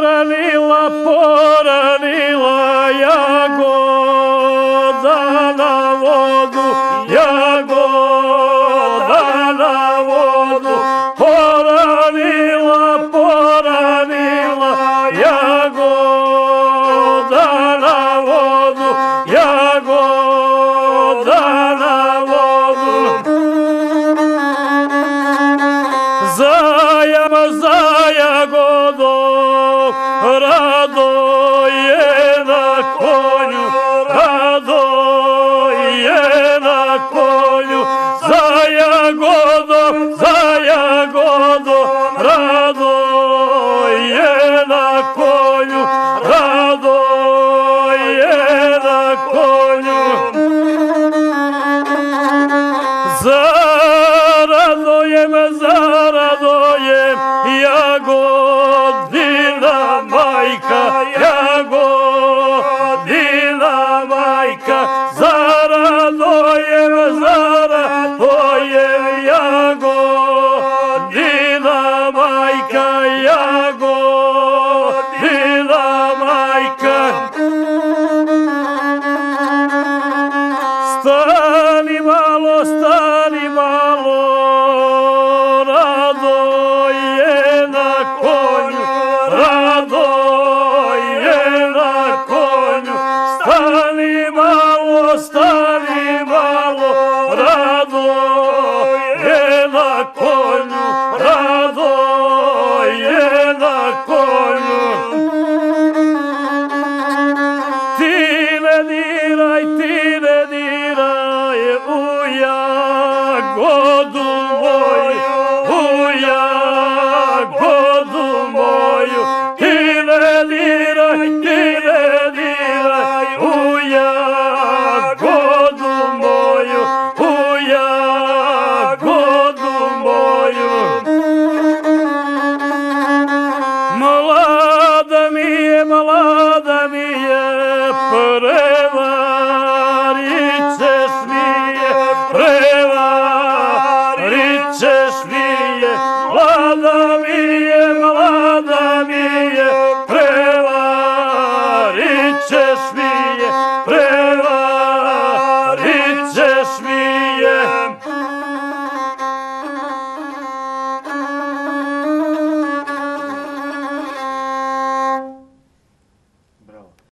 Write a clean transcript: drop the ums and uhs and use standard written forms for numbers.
poranila, poranila jagoda na vodu, jagoda na vodu, poranila, poranila jagoda na vodu, jagoda na vodu. Za jagodom rado je na konju, rado je na konju. Za jagodom rado je na konju, rado je na konju. Zaradojem jagodina majka, jagodina majka. Zaradojem jagodina majka, jagodina majka. Stani malo, stani malo, rado je na konju, rado je na konju. Stani malo, rado je na konju, rado je na konju. Ti ne diraj u jagodu moju, u jagodu moju. Ti ne diraj u jagodu moju, u jagodu moju. Mlada mi je, prevarit ćeš mi je, prevarit ćeš mi je. Mlada mi je, prevarit ćeš mi je, prevarit ćeš mi je.